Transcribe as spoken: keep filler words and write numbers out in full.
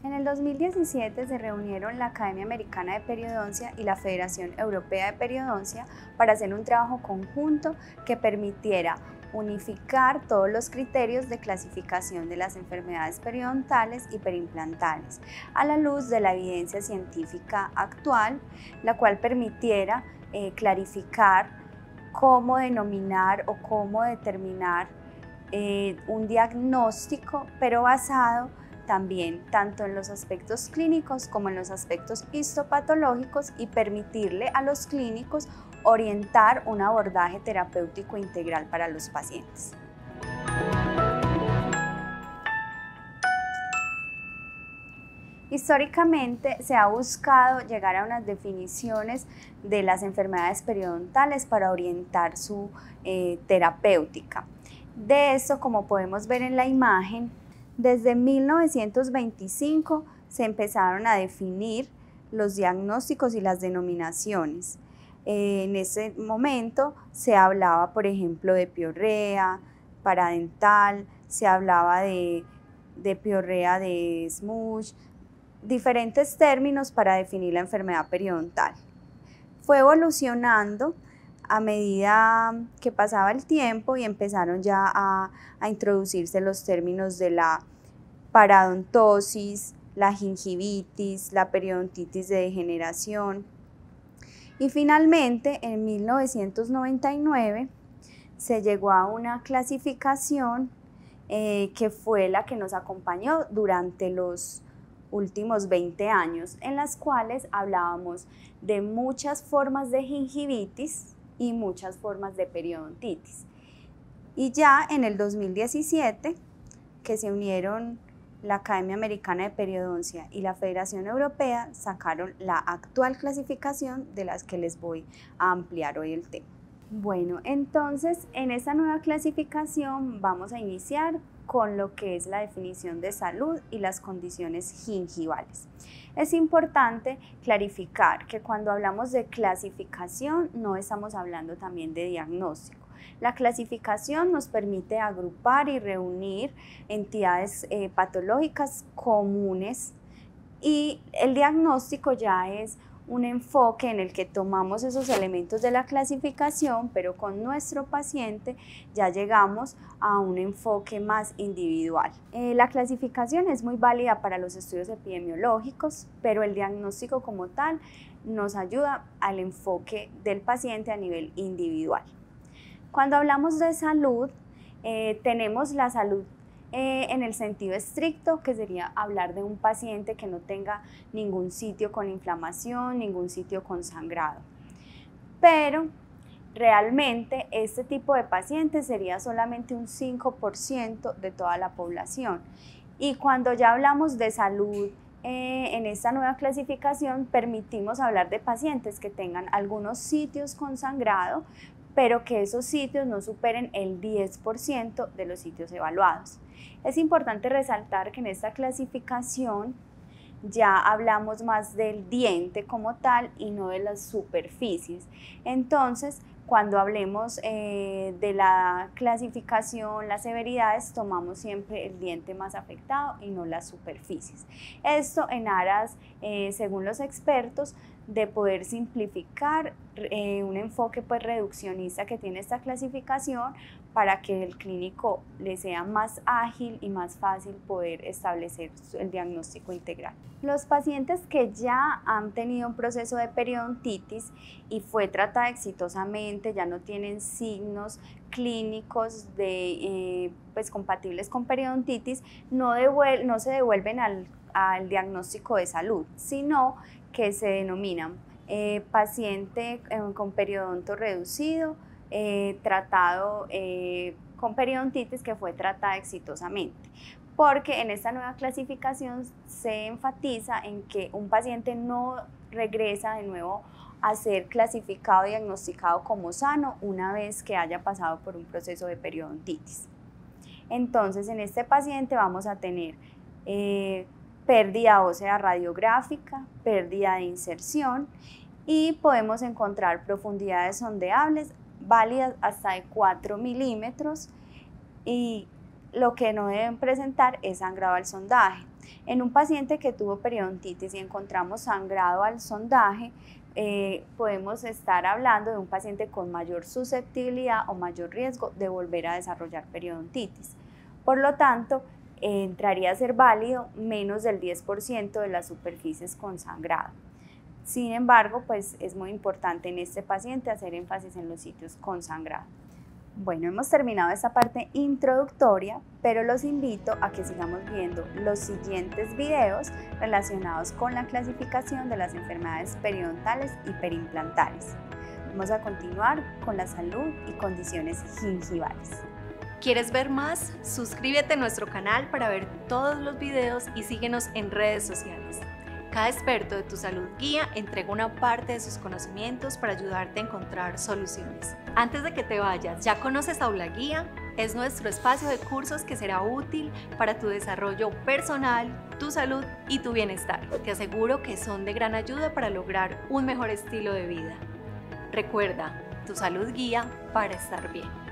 En el dos mil diecisiete se reunieron la Academia Americana de Periodoncia y la Federación Europea de Periodoncia para hacer un trabajo conjunto que permitiera unificar todos los criterios de clasificación de las enfermedades periodontales y perimplantales a la luz de la evidencia científica actual, la cual permitiera eh, clarificar cómo denominar o cómo determinar eh, un diagnóstico, pero basado también tanto en los aspectos clínicos como en los aspectos histopatológicos y permitirle a los clínicos orientar un abordaje terapéutico integral para los pacientes. Históricamente se ha buscado llegar a unas definiciones de las enfermedades periodontales para orientar su eh, terapéutica. De esto, como podemos ver en la imagen, desde mil novecientos veinticinco se empezaron a definir los diagnósticos y las denominaciones. Eh, en ese momento se hablaba, por ejemplo, de piorrea paradental, se hablaba de, de piorrea de Smush, diferentes términos para definir la enfermedad periodontal. Fue evolucionando a medida que pasaba el tiempo y empezaron ya a, a introducirse los términos de la paradontosis, la gingivitis, la periodontitis de degeneración. Y finalmente, en mil novecientos noventa y nueve, se llegó a una clasificación eh, que fue la que nos acompañó durante los últimos veinte años, en las cuales hablábamos de muchas formas de gingivitis y muchas formas de periodontitis. Y ya en el dos mil diecisiete, que se unieron la Academia Americana de Periodoncia y la Federación Europea, sacaron la actual clasificación de las que les voy a ampliar hoy el tema. Bueno, entonces en esta nueva clasificación vamos a iniciar con lo que es la definición de salud y las condiciones gingivales. Es importante clarificar que cuando hablamos de clasificación no estamos hablando también de diagnóstico. La clasificación nos permite agrupar y reunir entidades eh, patológicas comunes, y el diagnóstico ya es un enfoque en el que tomamos esos elementos de la clasificación, pero con nuestro paciente ya llegamos a un enfoque más individual. Eh, la clasificación es muy válida para los estudios epidemiológicos, pero el diagnóstico como tal nos ayuda al enfoque del paciente a nivel individual. Cuando hablamos de salud, eh, tenemos la salud Eh, en el sentido estricto, que sería hablar de un paciente que no tenga ningún sitio con inflamación, ningún sitio con sangrado. Pero realmente este tipo de pacientes sería solamente un cinco por ciento de toda la población. Y cuando ya hablamos de salud eh, en esta nueva clasificación, permitimos hablar de pacientes que tengan algunos sitios con sangrado, pero que esos sitios no superen el diez por ciento de los sitios evaluados. Es importante resaltar que en esta clasificación ya hablamos más del diente como tal y no de las superficies. Entonces, cuando hablemos eh, de la clasificación, las severidades, tomamos siempre el diente más afectado y no las superficies. Esto en aras, eh, según los expertos, de poder simplificar eh, un enfoque pues reduccionista que tiene esta clasificación, para que el clínico le sea más ágil y más fácil poder establecer el diagnóstico integral. Los pacientes que ya han tenido un proceso de periodontitis y fue tratada exitosamente, ya no tienen signos clínicos de, eh, pues, compatibles con periodontitis, no, devuel no se devuelven al, al diagnóstico de salud, sino que se denominan eh, paciente eh, con periodonto reducido, eh, tratado eh, con periodontitis que fue tratada exitosamente, porque en esta nueva clasificación se enfatiza en que un paciente no regresa de nuevo a ser clasificado y diagnosticado como sano una vez que haya pasado por un proceso de periodontitis. Entonces, en este paciente vamos a tener eh, pérdida ósea radiográfica, pérdida de inserción, y podemos encontrar profundidades sondeables válidas hasta de cuatro milímetros, y lo que no deben presentar es sangrado al sondaje. En un paciente que tuvo periodontitis y encontramos sangrado al sondaje, eh, podemos estar hablando de un paciente con mayor susceptibilidad o mayor riesgo de volver a desarrollar periodontitis. Por lo tanto, eh, entraría a ser válido menos del diez por ciento de las superficies con sangrado. Sin embargo, pues es muy importante en este paciente hacer énfasis en los sitios con sangrado. Bueno, hemos terminado esta parte introductoria, pero los invito a que sigamos viendo los siguientes videos relacionados con la clasificación de las enfermedades periodontales y periimplantales. Vamos a continuar con la salud y condiciones gingivales. ¿Quieres ver más? Suscríbete a nuestro canal para ver todos los videos y síguenos en redes sociales. Cada experto de Tu Salud Guía entrega una parte de sus conocimientos para ayudarte a encontrar soluciones. Antes de que te vayas, ¿ya conoces Aula Guía? Es nuestro espacio de cursos que será útil para tu desarrollo personal, tu salud y tu bienestar. Te aseguro que son de gran ayuda para lograr un mejor estilo de vida. Recuerda, Tu Salud Guía para estar bien.